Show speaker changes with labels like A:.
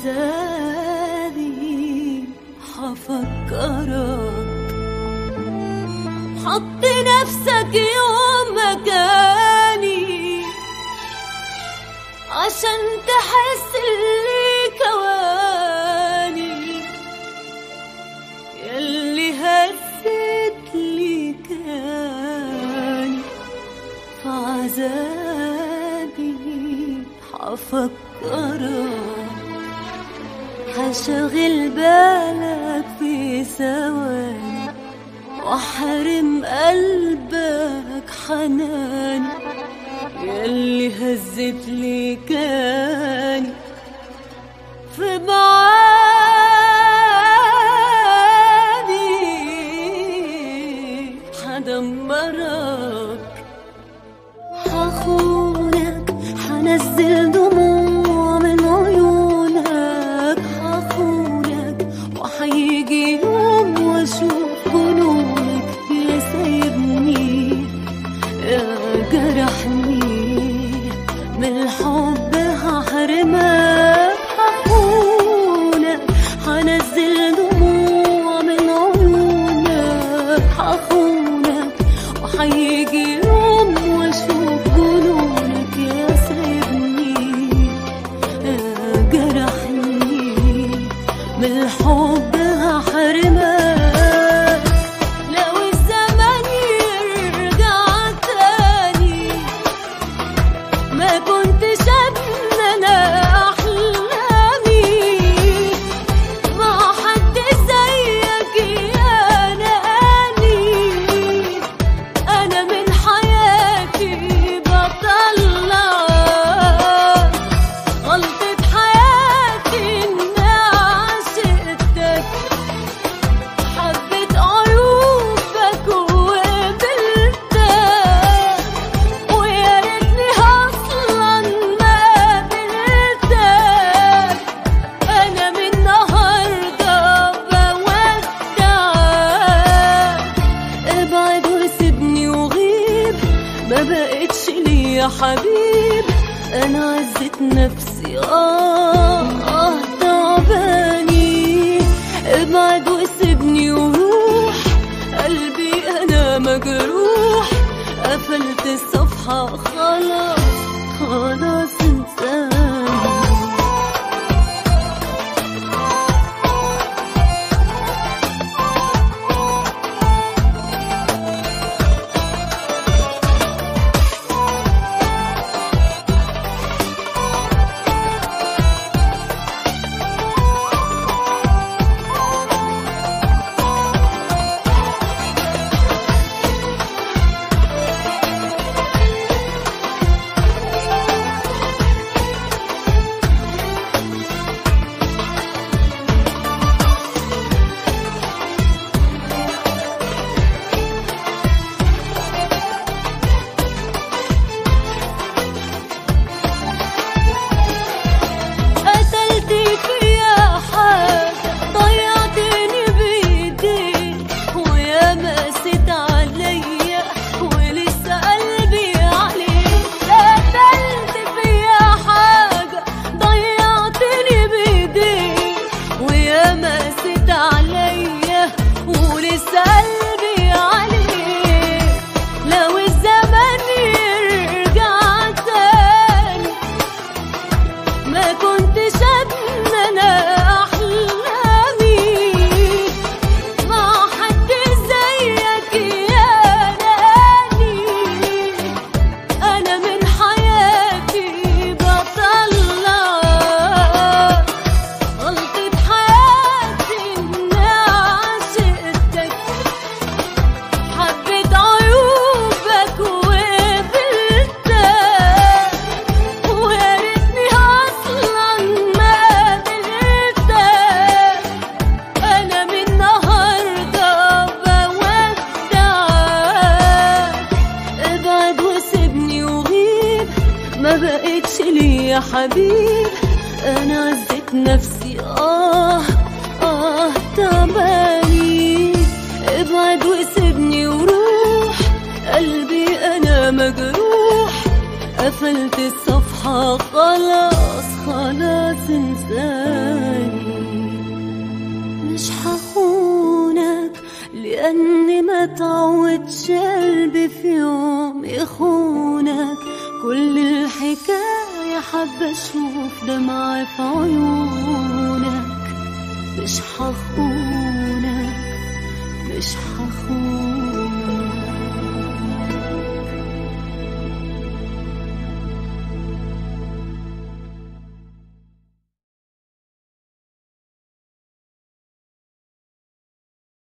A: عذابي حفكرك. حط نفسك يوم مكاني عشان تحس اللي كواني، ياللي هزت لي كاني في عذابي حفكرك. هشغل بالك في ثواني واحرم قلبك حناني، ياللي هزت لي كاني في معاني حدمرك. هخونك هنزل دموع من عيونك، هخونك وهيجي يوم واشوف جنونك. يا سايبني يا جرحني من الحب هحرمك. هخونك هنزل دموع من عيونك، هخونك وهيجي يوم واشوف جنونك. يا سايبني يا جرحني من الحب هحرمك. ما بقتش لي يا حبيب انا عزت نفسي تعباني. ابعد وسيبني وروح قلبي انا مجروح، قفلت الصفحة خلاص خلاص انساني. ما بقتش لي يا حبيب انا عزت نفسي تعباني. ابعد وسيبني وروح قلبي انا مجروح، قفلت الصفحة خلاص خلاص انساني. مش هخونك لأني ما تعودش قلبي في يوم يخونك. كل الحكاية حابة أشوف دمعة في عيونك. مش هخونك مش هخونك.